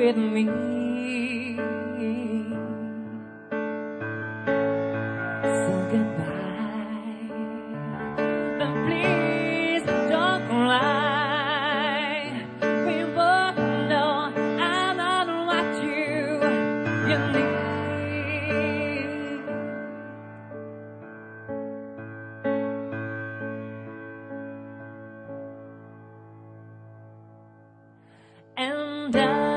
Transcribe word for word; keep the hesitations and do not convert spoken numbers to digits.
with me. So goodbye, but please don't cry. We both know I'm not what you, you need. And I